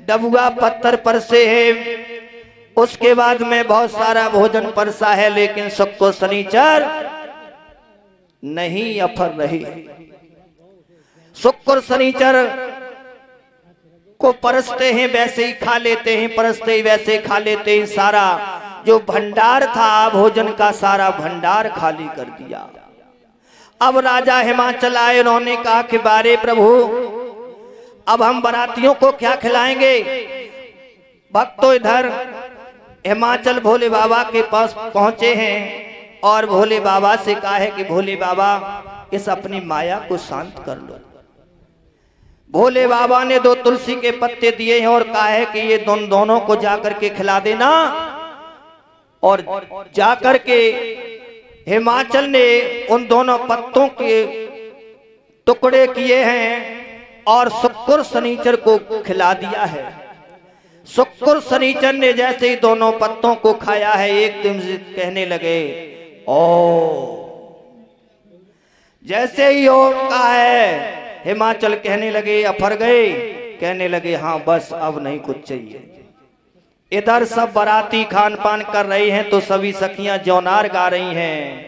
डबुआ पत्थर पर से है। उसके बाद में बहुत सारा भोजन परसा है, लेकिन शुक्र शनिचर नहीं अफर रही। शुक्र शनिचर को परसते हैं वैसे ही खा लेते हैं, परसते ही वैसे खा लेते हैं। सारा जो भंडार था भोजन का, सारा भंडार खाली कर दिया। अब राजा हिमाचल आए, उन्होंने कहा कि बारे प्रभु, अब हम बारातियों को क्या खिलाएंगे। भक्तों इधर हिमाचल भोले बाबा के पास पहुंचे हैं और भोले बाबा से कहा है कि भोले बाबा इस अपनी माया को शांत कर लो। भोले बाबा ने 2 तुलसी के पत्ते दिए हैं और कहा है कि ये दोनों को जाकर के खिला देना। और जाकर के हिमाचल ने उन दोनों पत्तों के टुकड़े किए हैं और शुक्र शनिचर को खिला दिया है। शुक्र शनिचर ने जैसे ही दोनों पत्तों को खाया है, एकदम से कहने लगे ओ। जैसे ही ओम का है, हिमाचल कहने लगे अफर गए, कहने लगे हाँ बस अब नहीं कुछ चाहिए। इधर सब बाराती खान पान कर रहे हैं तो सभी सखियां जौनार गा रही हैं।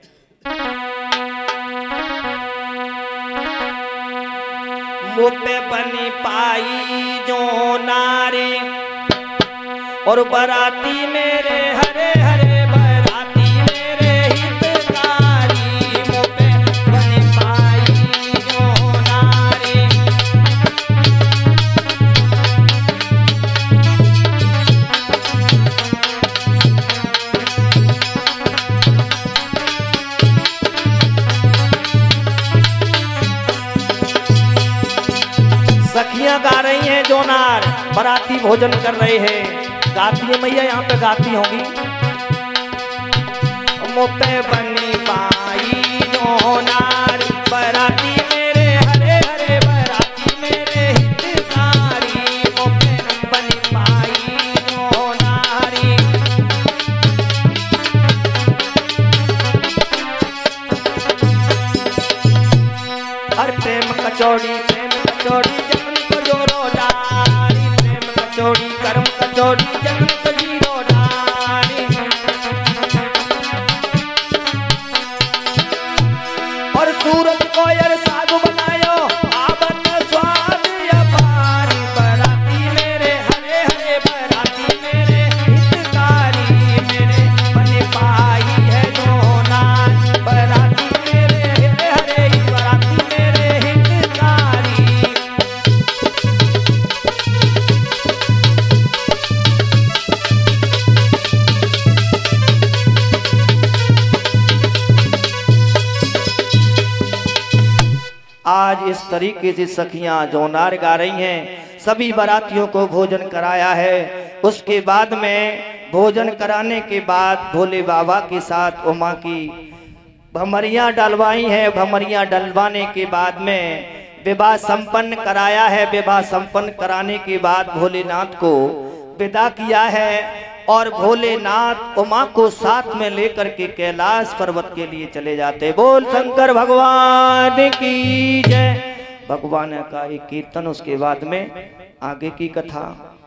मुँह पे बनी पाई जौनारी और बाराती मेरे हरे हरे बाराती मेरे हितकारी। मुँह पे बनी पाई जौनारी। सखियां गा रही हैं जौनार, बाराती भोजन कर रहे हैं। गाती है मैया, यहाँ पे गाती होंगी। मुँह पे बनी पाई जौनार बाराती मेरे हरे हरे बाराती मेरे हितकारी। मुँह पे बनी पाई जौनारी। हर प्रेम कचौड़ी जन्म को जोरो डारी। प्रेम कचौड़ी कर्म कचौड़ी जन्म को जीरो डारी। और सूरज को यार साग बनायो आबत स्वाद अपारी। बाराती मेरे हरे हरे बाराती मेरे हितकारी। मेरे बने पाई है जौनार बाराती मेरे हरे हरे बाराती मेरे हितकारी। आज इस तरीके से सखियां जौनार गा रही हैं। सभी बारातियों को भोजन कराया है। उसके बाद में भोजन कराने के बाद भोले बाबा के साथ उमा की भमरियां डलवाई हैं। भमरियां डलवाने के बाद में विवाह संपन्न कराया है। विवाह संपन्न कराने के बाद भोलेनाथ को विदा किया है और भोलेनाथ उमा को साथ में लेकर के कैलाश पर्वत के लिए चले जाते। बोल शंकर भगवान की जय। भगवान का एक कीर्तन, उसके बाद में आगे की कथा।